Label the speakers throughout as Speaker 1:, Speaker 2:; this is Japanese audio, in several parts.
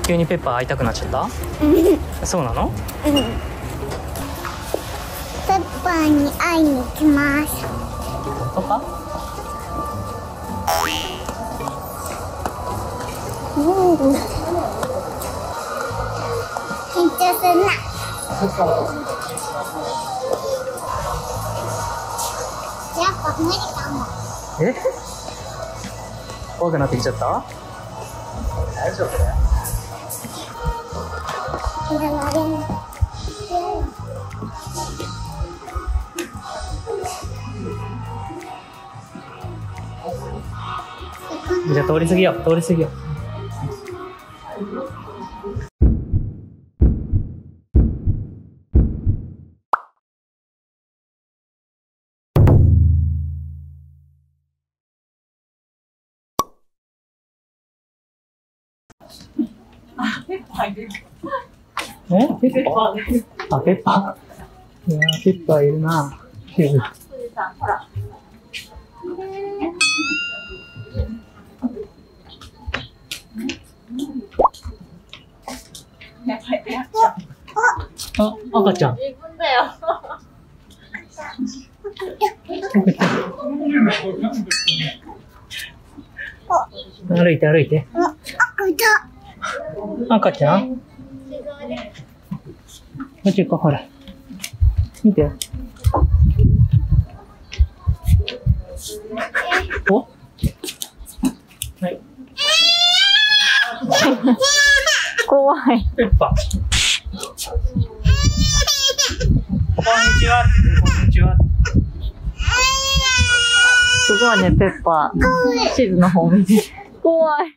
Speaker 1: 急にペッパー会いたくなっちゃった？そうなの？
Speaker 2: ペッパーに会いに行きます。
Speaker 1: 本当か？
Speaker 2: 緊張するな。やっぱ無理かも。
Speaker 1: え？怖くなってきちゃった？大丈夫だよ。じゃあ通り過ぎよう、通り過ぎよう。
Speaker 3: ペッパーいる。
Speaker 1: ペッパー？あ、ペッパー。いやー、ペッパーいるな。
Speaker 3: ほら。
Speaker 1: あ、赤ちゃん。
Speaker 3: 自分だよ。
Speaker 1: 歩いて歩いて。赤ちゃん？こっち行こう、ほら。見て。お？はい。
Speaker 3: 怖い。
Speaker 1: ペッパー。こんにちは。こんにちは。
Speaker 3: すごいね、ペッパー。地図の方見て。怖い。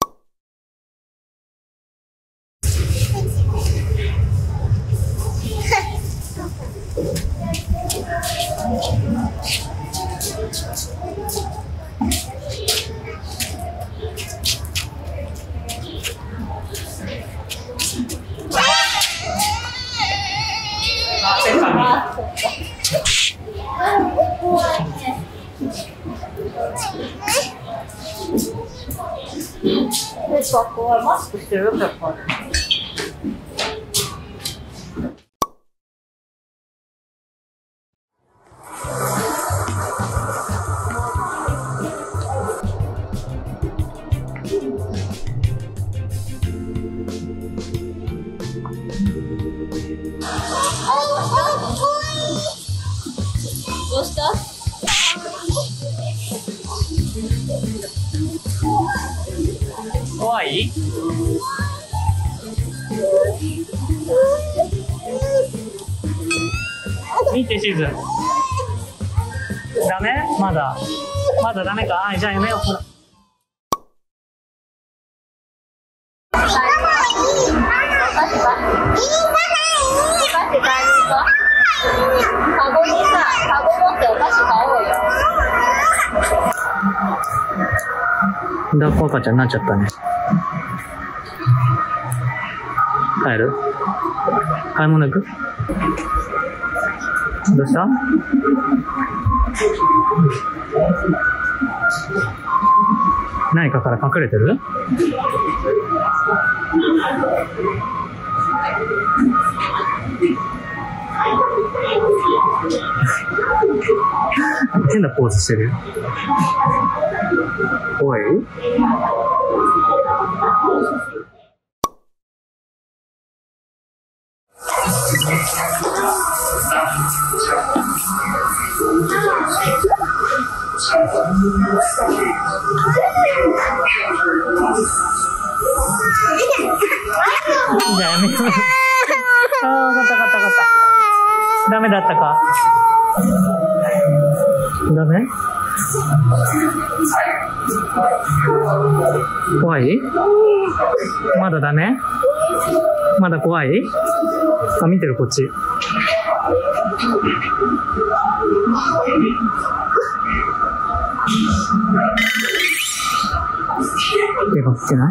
Speaker 3: ペッパー怖い。マスクしてるよ、ペッパー。どうした？
Speaker 1: 怖い？見て地図。ダメ？まだダメか。じゃあやめよう。ほら。
Speaker 3: カゴにさ、カゴ持ってお菓子買おうよ。
Speaker 1: 抱っこ赤ちゃんになっちゃったね。帰る？買い物行く？どうした？何かから隠れてる？変なポーズしてるよ。おい？じゃあやめよう。ああ、わかったわかったわかった。ダメだったか。ダメ？怖い？まだダメ？まだ怖い？あ、見てるこっち。手が来てない？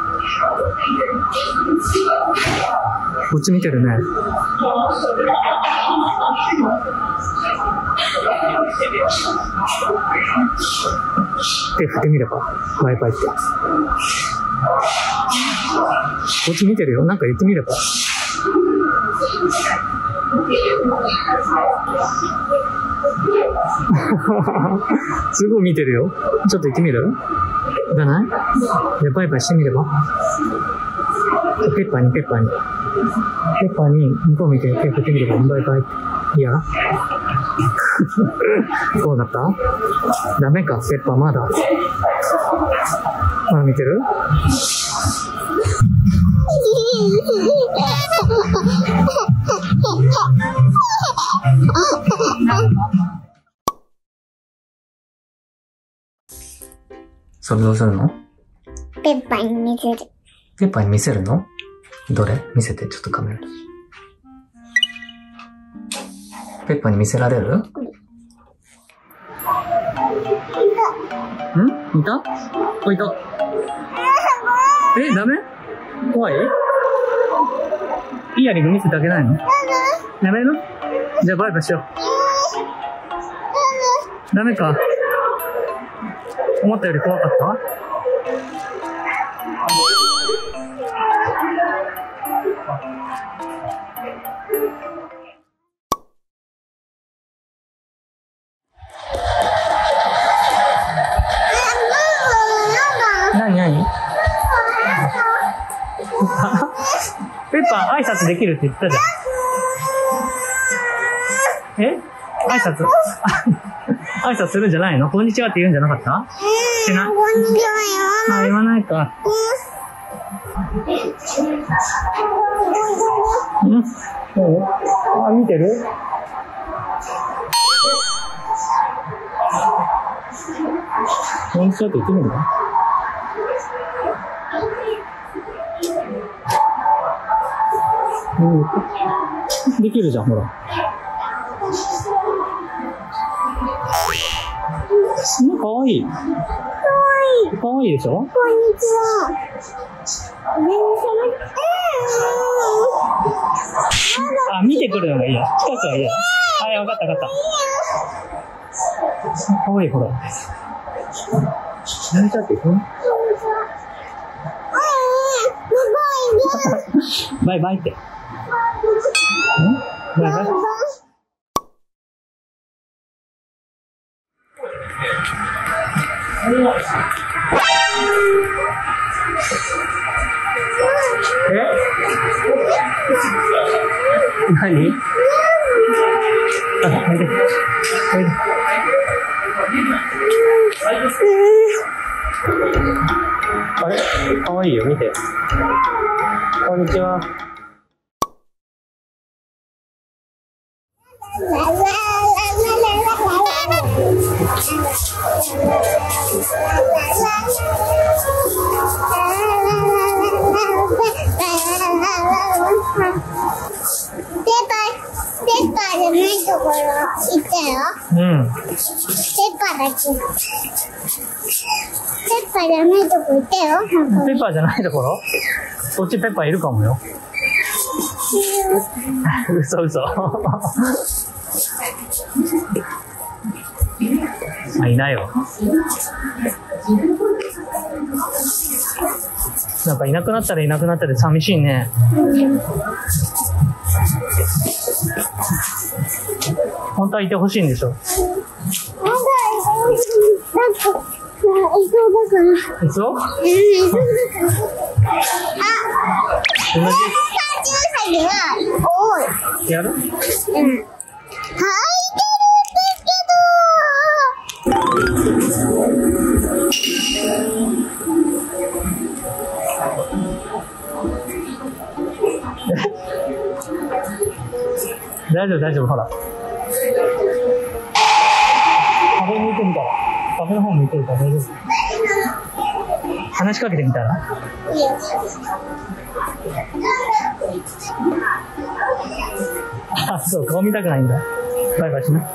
Speaker 1: こっち見てるね。手振ってみれば、バイバイって。 こっち見てるよ。なんか言ってみれば。すごい見てるよ。ちょっと言ってみる？いらない？じゃあバイバイしてみれば。ペッパーに。ペッパーに向こう見て手振ってみれば。バイバイ。いや。どうだった？ダメか、ペッパーまだ。まだ見てる？それどうするの？
Speaker 2: ペッパーに見せる。
Speaker 1: ペッパーに見せるの？どれ？見せて、ちょっとカメラ。ペッパーに見せられる？いた？あ、いた。ダメ？怖い？イヤリング見せてあげないの？やめる？じゃあバイバイしよう。ダメか。思ったより怖かった？何ペッパー挨拶できるって言ったじゃん。挨拶挨拶するんじゃないの？こんにちはって言うんじゃなかった？しない？
Speaker 2: こんにちはよ。
Speaker 1: 言わないか。見てる？こんにちはって言ってみるの？できるじゃん、ほら。かわいい。かわいいでしょ？こんにちは。見てくるのがいいや。近くはいいや。わかった。かわいい、ほら。何だって言うの？バイバイって。バイバイ。何？あれ？かわいいよ、見て。こんにちは。
Speaker 2: ペッパーじゃないところ行ったよ。ペッパーだけ。ペッパーじゃないとこ行ったよ。
Speaker 1: ペッパーじゃないところ？こっちペッパーいるかもよ。嘘。いないよ。なんかいなくなったらいなくなったで寂しいね。本当はいてほしいんでしょ？いそう？やる？大丈夫、ほら。壁向いてみたら。壁の方向いてるから大丈夫。話しかけてみたら？そう、顔見たくないんだ。バイバイしな。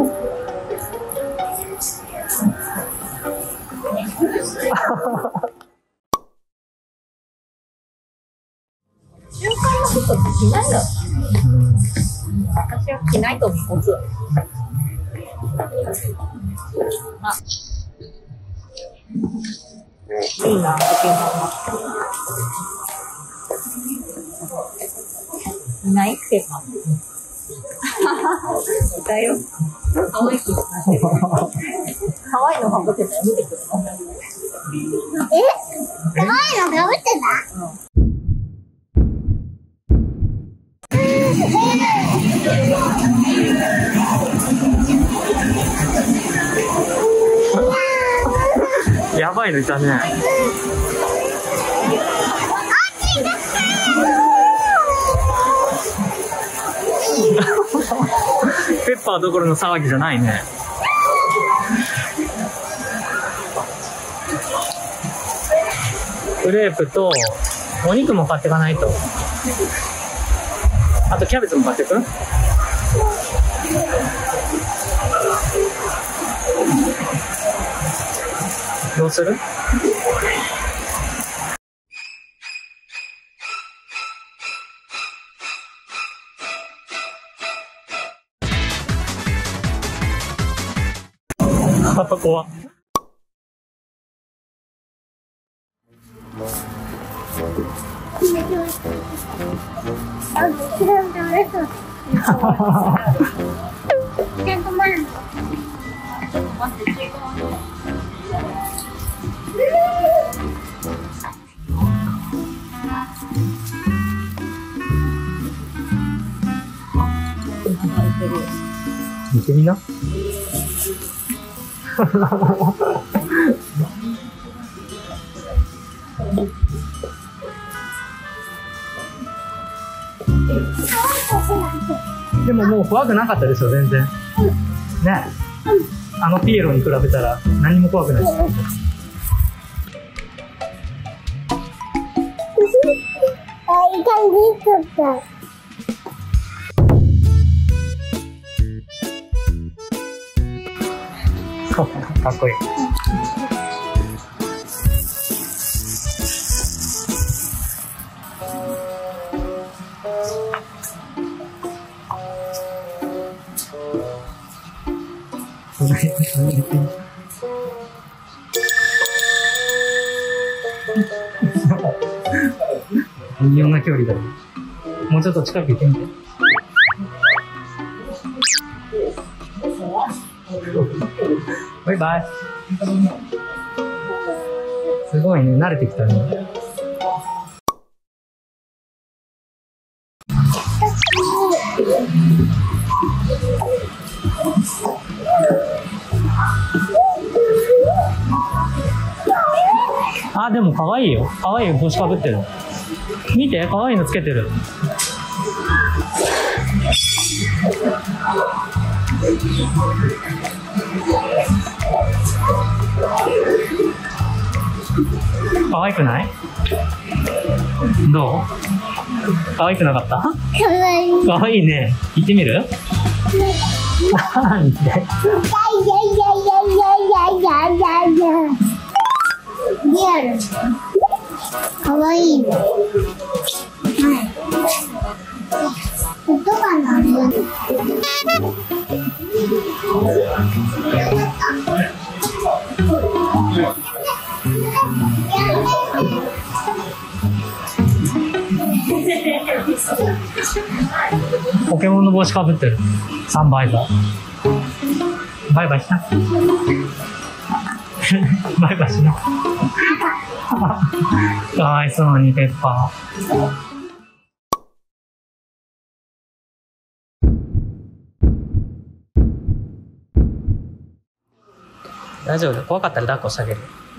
Speaker 3: 習慣のことってしないんだ。私は着ないと思う。いいな、時計いないペッパー。いたよ。可愛くなってる。可愛いのかぶってたよ。見てくるの。
Speaker 2: 可愛いのかぶってた？
Speaker 1: やばいのいたね。ペッパーどころの騒ぎじゃないね。クレープとお肉も買っていかないと。あとキャベツも買っていく？どうする？怖っ。見てみな。でももう怖くなかったでしょ、全然。ね。あのピエロに比べたら何も怖くないです。かっこいい。微妙な距離だよ。もうちょっと近く行ってみて。バイバイ。すごいね、慣れてきたね。あ、でも可愛いよ。可愛い帽子かぶってる。見て、可愛いのつけてる。可愛くない？どう？可愛くなかった？可愛いね。言ってみる？なんで？
Speaker 2: リアル。可愛い。音が鳴る。
Speaker 1: ポケモンの帽子かぶってる。3倍だ。バイバイしな。バイバイしな。かわいそうにペッパー。大丈夫だ。怖かったら抱っこしてあげる。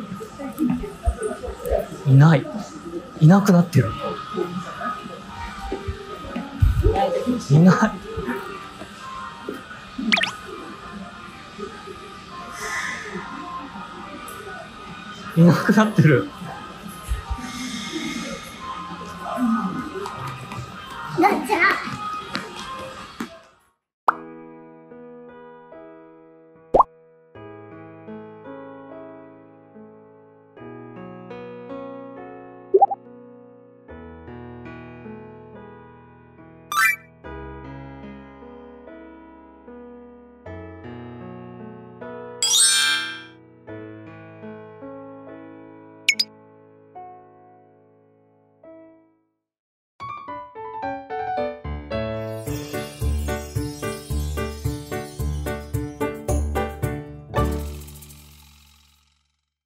Speaker 1: いない。いなくなってる。いない。いなくなってる。